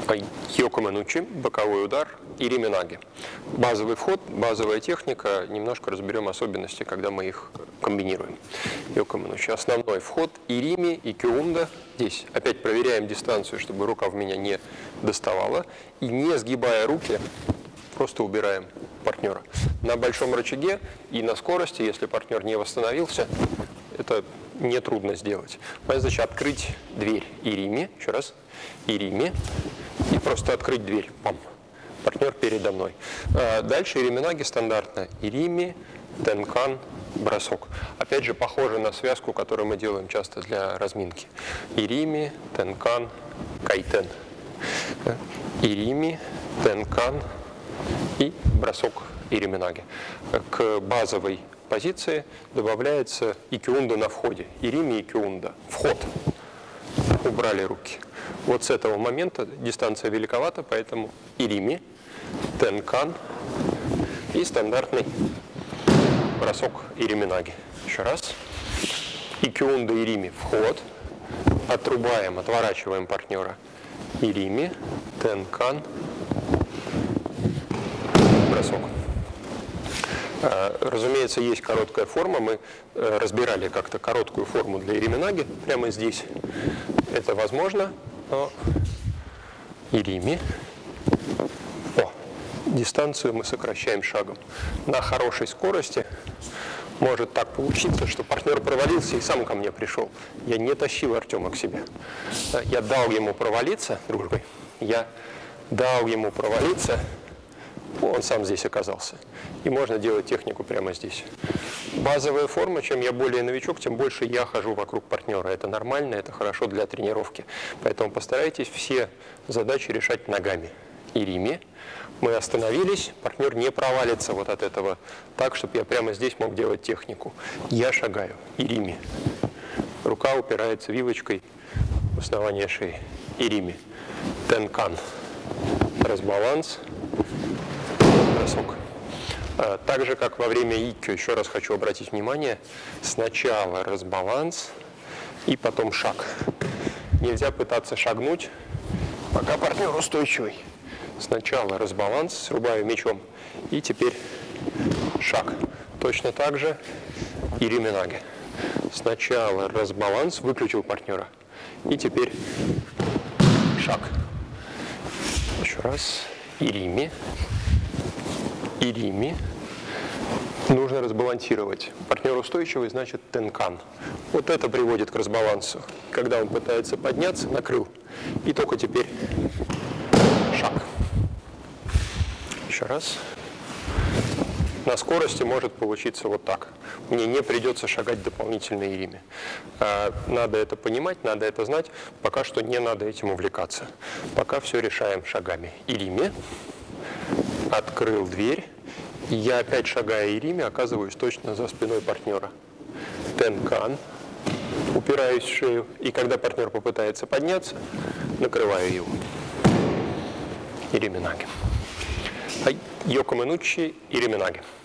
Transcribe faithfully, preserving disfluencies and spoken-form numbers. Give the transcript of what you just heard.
Йоко Менучи, боковой удар, Ирими Наги. Базовый вход, базовая техника. Немножко разберем особенности, когда мы их комбинируем. Йоко Менучи. Основной вход, Ирими и Кюунда. Здесь опять проверяем дистанцию, чтобы рука в меня не доставала. И не сгибая руки, просто убираем партнера. На большом рычаге и на скорости, если партнер не восстановился, это нетрудно сделать. Моя задача открыть дверь Ирими. Еще раз. Ирими. И просто открыть дверь. Пам. Партнер передо мной. А дальше Ирими Наги стандартно. Ирими, Тенкан, бросок. Опять же, похоже на связку, которую мы делаем часто для разминки. Ирими, Тенкан, Кайтен. Ирими, Тенкан и бросок Ирими Наги. К базовой позиции добавляется икюунда на входе. Ирими и кюунда. Вход. Убрали руки. Вот с этого момента дистанция великовата, поэтому Ирими, Тенкан и стандартный бросок Ирими Наги. Еще раз. Икюунда, Ирими, вход. Отрубаем, отворачиваем партнера. Ирими, Тенкан, бросок. Разумеется, есть короткая форма. Мы разбирали как-то короткую форму для Ирими Наги прямо здесь. Это возможно, но Ирими. О, дистанцию мы сокращаем шагом. На хорошей скорости может так получиться, что партнер провалился и сам ко мне пришел. Я не тащил Артема к себе. Я дал ему провалиться дружбой. Я дал ему провалиться. Он сам здесь оказался. И можно делать технику прямо здесь. Базовая форма, чем я более новичок, тем больше я хожу вокруг партнера. Это нормально, это хорошо для тренировки. Поэтому постарайтесь все задачи решать ногами. Ирими. Мы остановились, партнер не провалится вот от этого так, чтобы я прямо здесь мог делать технику. Я шагаю. Ирими. Рука упирается вилочкой в основание шеи. Ирими. Тенкан. Разбаланс. Бросок. Так же, как во время иккё, еще раз хочу обратить внимание, сначала разбаланс и потом шаг. Нельзя пытаться шагнуть, пока партнер устойчивый. Сначала разбаланс, срубаю мячом, и теперь шаг. Точно так же Ирими Наги. Сначала разбаланс, выключил партнера, и теперь шаг. Еще раз. Ирими. Ирими. Нужно разбалансировать. Партнер устойчивый, значит Тенкан. Вот это приводит к разбалансу. Когда он пытается подняться, накрыл. И только теперь шаг. Еще раз. На скорости может получиться вот так. Мне не придется шагать дополнительно Ирими. Надо это понимать, надо это знать. Пока что не надо этим увлекаться. Пока все решаем шагами. Ирими. Открыл дверь. И я опять, шагая Ирими, оказываюсь точно за спиной партнера. Тенкан. Упираюсь в шею. И когда партнер попытается подняться, накрываю его. Ирими Наги. Йоко Менучи, Ирими Наги.